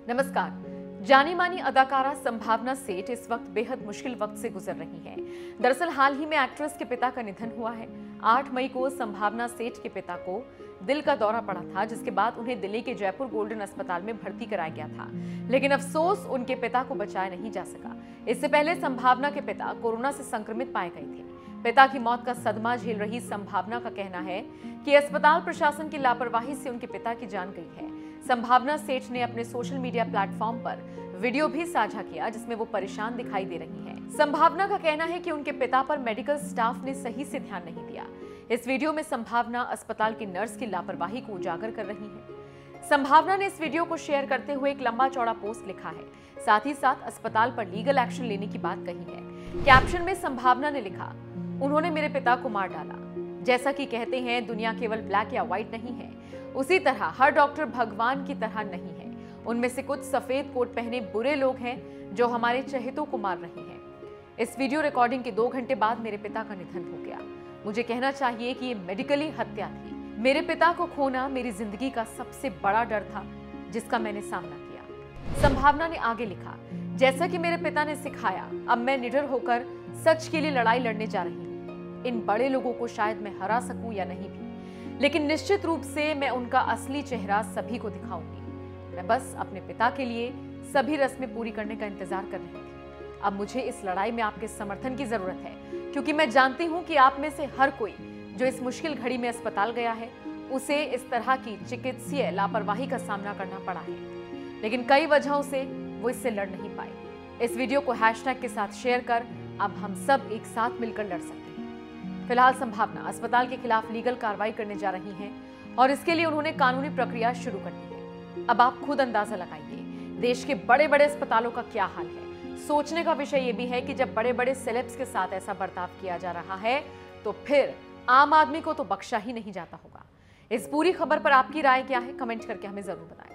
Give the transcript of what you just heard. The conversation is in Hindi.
नमस्कार। जानी मानी अदाकारा संभावना सेठ इस वक्त बेहद मुश्किल वक्त से गुजर रही हैं। दरअसल हाल ही में एक्ट्रेस के पिता का निधन हुआ है। 8 मई को संभावना सेठ के पिता को दिल का दौरा पड़ा था, जिसके बाद उन्हें दिल्ली के जयपुर गोल्डन अस्पताल में भर्ती कराया गया था, लेकिन अफसोस उनके पिता को बचाया नहीं जा सका। इससे पहले संभावना के पिता कोरोना से संक्रमित पाए गए थे। पिता की मौत का सदमा झेल रही संभावना का कहना है कि अस्पताल प्रशासन की लापरवाही से उनके पिता की जान गई है। संभावना सेठ ने अपने सोशल मीडिया प्लेटफॉर्म पर वीडियो भी साझा किया, जिसमें वो परेशान दिखाई दे रही हैं। संभावना का कहना है कि उनके पिता पर मेडिकल स्टाफ ने सही से ध्यान नहीं दिया। इस वीडियो में संभावना अस्पताल की नर्स की लापरवाही को उजागर कर रही है। संभावना ने इस वीडियो को शेयर करते हुए एक लंबा चौड़ा पोस्ट लिखा है, साथ ही साथ अस्पताल पर लीगल एक्शन लेने की बात कही है। कैप्शन में संभावना ने लिखा, उन्होंने मेरे पिता को मार डाला। जैसा कि कहते हैं दुनिया केवल ब्लैक या व्हाइट नहीं है, उसी तरह हर डॉक्टर भगवान की तरह नहीं है। उनमें से कुछ सफेद कोट पहने बुरे लोग हैं जो हमारे चहेतों को मार रहे हैं। इस वीडियो रिकॉर्डिंग के 2 घंटे बाद मेरे पिता का निधन हो गया। मुझे कहना चाहिए कि ये मेडिकली हत्या थी। मेरे पिता को खोना मेरी जिंदगी का सबसे बड़ा डर था, जिसका मैंने सामना किया। संभावना ने आगे लिखा, जैसा कि मेरे पिता ने सिखाया, अब मैं निडर होकर सच के लिए लड़ाई लड़ने जा रही हूँ। इन बड़े लोगों को शायद मैं हरा सकूं या नहीं भी, लेकिन निश्चित रूप से मैं उनका असली चेहरा सभी को दिखाऊंगी। मैं बस अपने पिता के लिए सभी रस्में पूरी करने का इंतजार कर रही थी। अब मुझे इस लड़ाई में आपके समर्थन की जरूरत है, क्योंकि मैं जानती हूं कि आप में से हर कोई जो इस मुश्किल घड़ी में अस्पताल गया है, उसे इस तरह की चिकित्सीय लापरवाही का सामना करना पड़ा है, लेकिन कई वजहों से वो इससे लड़ नहीं पाए। इस वीडियो को हैशटैग के साथ शेयर कर अब हम सब एक साथ मिलकर लड़ सकते हैं। फिलहाल संभावना अस्पताल के खिलाफ लीगल कार्रवाई करने जा रही हैं और इसके लिए उन्होंने कानूनी प्रक्रिया शुरू कर दी है। अब आप खुद अंदाजा लगाइए देश के बड़े बड़े अस्पतालों का क्या हाल है। सोचने का विषय यह भी है कि जब बड़े बड़े सेलेब्स के साथ ऐसा बर्ताव किया जा रहा है, तो फिर आम आदमी को तो बख्शा ही नहीं जाता होगा। इस पूरी खबर पर आपकी राय क्या है, कमेंट करके हमें जरूर बताएं।